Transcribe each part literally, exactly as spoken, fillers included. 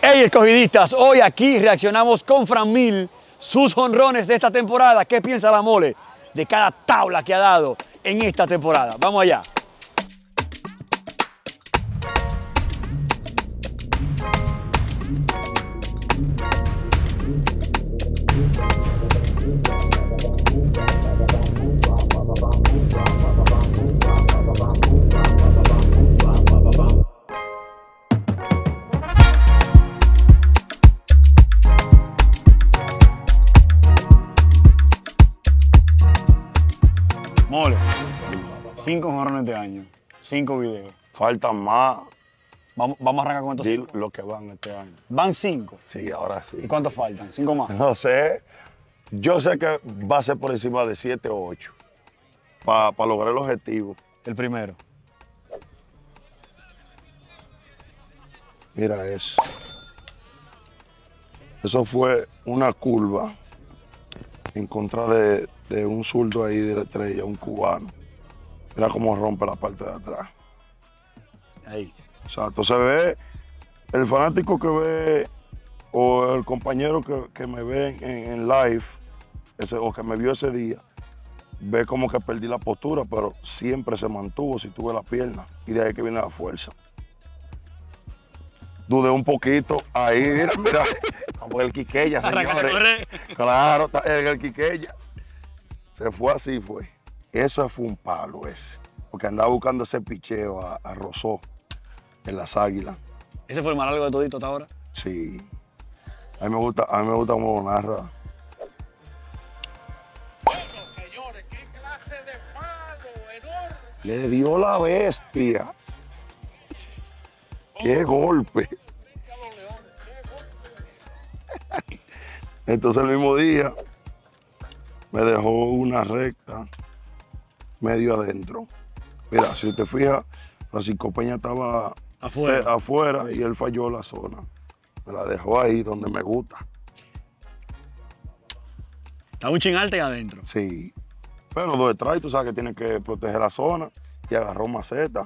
Hey, escogidistas, hoy aquí reaccionamos con Fran Mil, sus jonrones de esta temporada. ¿Qué piensa la mole de cada tabla que ha dado en esta temporada? Vamos allá. Mole, cinco jonrones de año, cinco videos. Faltan más. Vamos, vamos a arrancar con estos de cinco. lo que van este año. Van cinco. Sí, ahora sí. ¿Y cuántos faltan? ¿Cinco más? No sé. Yo sé que va a ser por encima de siete o ocho para pa lograr el objetivo. El primero. Mira eso. Eso fue una curva en contra de, de un zurdo ahí de la estrella, un cubano. Mira cómo rompe la parte de atrás. Ahí. O sea, entonces ve el fanático que ve o el compañero que, que me ve en, en live ese, o que me vio ese día, ve como que perdí la postura, pero siempre se mantuvo si tuve la pierna y de ahí que viene la fuerza. Dudé un poquito, ahí, mira, mira, estamos en el Quiqueya, señores. Claro, está en el Quiqueya. Se fue así, fue. Eso fue un palo ese, porque andaba buscando ese picheo a, a Rosó en las Águilas. ¿Ese fue el más largo de todito hasta ahora? Sí. A mí me gusta, a mí me gusta cómo narra. Señores, qué clase de palo enorme. Le dio la bestia. ¡Qué golpe! Entonces el mismo día me dejó una recta medio adentro. Mira, si te fijas, Francisco Peña estaba Afuera. se- afuera y él falló la zona. Me la dejó ahí donde me gusta. Está un chin alto y adentro. Sí. Pero dos detrás, tú sabes que tiene que proteger la zona y agarró maceta.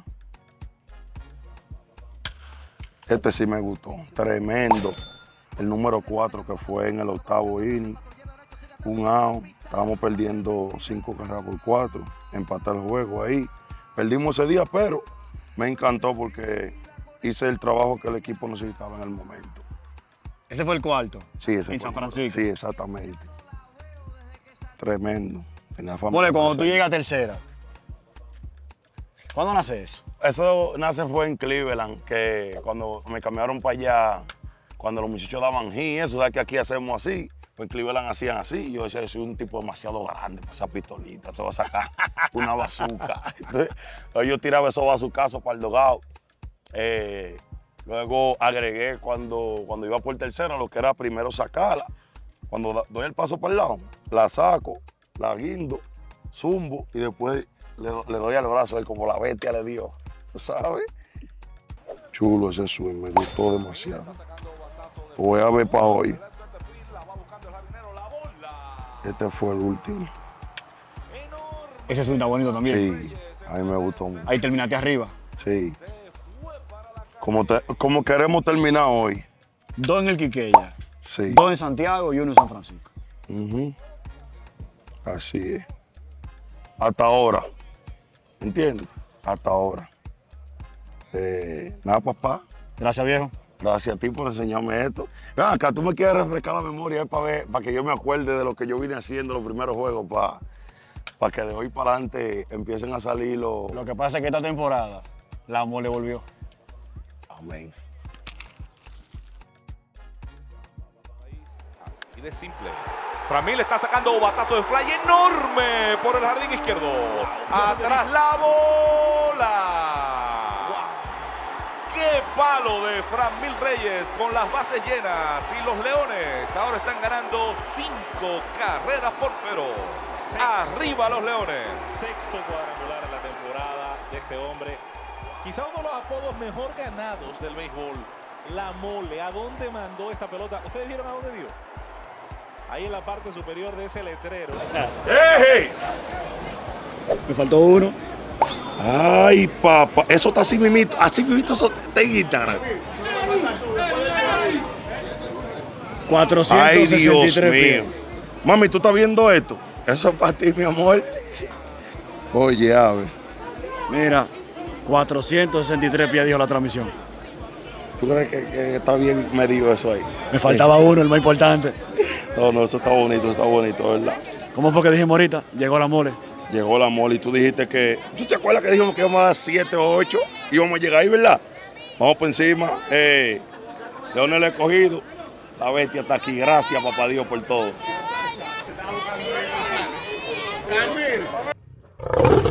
Este sí me gustó, tremendo. El número cuatro que fue en el octavo inning, un out, estábamos perdiendo cinco carreras por cuatro, empatar el juego ahí. Perdimos ese día, pero me encantó porque hice el trabajo que el equipo necesitaba en el momento. Ese fue el cuarto. Sí, ese En fue San el- Francisco. Sí, exactamente. Tremendo. Tenía fama Mole, de cuando tú hacer. llegas a tercera, ¿cuándo nace eso? Eso nace fue en Cleveland, que cuando me cambiaron para allá, cuando los muchachos daban hit, eso, ¿sabes que aquí hacemos así? Pues en Cleveland hacían así. Yo decía, yo soy un tipo demasiado grande para esa pistolita, te voy a sacar una bazuca. Entonces, yo tiraba esos bazucazos para el dogado. Eh, luego agregué cuando, cuando iba por tercera, lo que era primero sacarla. Cuando da- doy el paso para el lado, la saco, la guindo, zumbo y después le, do- le doy al brazo ahí como la bestia le dio. ¿Tú sabes? Chulo ese swing, me gustó demasiado. Lo voy a ver para hoy. Este fue el último. Ese swing está bonito también. Sí, a mí me gustó mucho. Ahí terminaste arriba. Sí. Como, te- como queremos terminar hoy. Dos en el Quiqueya, Sí. dos en Santiago y uno en San Francisco. Ujú. Así es. Hasta ahora. ¿Entiendes? Hasta ahora. Eh, nada, papá. Gracias, viejo. Gracias a ti por enseñarme esto. Ven acá, tú me quieres refrescar la memoria para ver, para que yo me acuerde de lo que yo vine haciendo los primeros juegos, para, para que de hoy para adelante empiecen a salir los. Lo que pasa es que esta temporada la mole volvió. Amén. Así de simple. Fran Mil está sacando batazo de fly enorme por el jardín izquierdo. Atrás la bola. ¡Qué palo de Fran Mil Reyes con las bases llenas! Y los Leones ahora están ganando cinco carreras por cero. Arriba los Leones. Sexto cuadrangular en la temporada de este hombre. Quizá uno de los apodos mejor ganados del béisbol. La mole. ¿A dónde mandó esta pelota? ¿Ustedes vieron a dónde dio? Ahí en la parte superior de ese letrero. ¡Ey! Me faltó uno. Ay, papá. Eso está así mimito. Así mimito eso está en Instagram. cuatrocientos sesenta y tres Ay, Dios pies. mío. Mami, ¿tú estás viendo esto? Eso es para ti, mi amor. Oye, ave. Mira, cuatrocientos sesenta y tres pies dijo la transmisión. ¿Tú crees que, que está bien medido eso ahí? Me faltaba uno, el más importante. No, no, eso está bonito, eso está bonito, ¿verdad? ¿Cómo fue que dijimos ahorita? Llegó la mole. Llegó la mole y tú dijiste que... ¿Tú te acuerdas que dijimos que íbamos a dar siete o ocho? Íbamos a llegar ahí, ¿verdad? Vamos por encima. Eh, Leonel Escogido. La bestia está aquí. Gracias, papá Dios, por todo.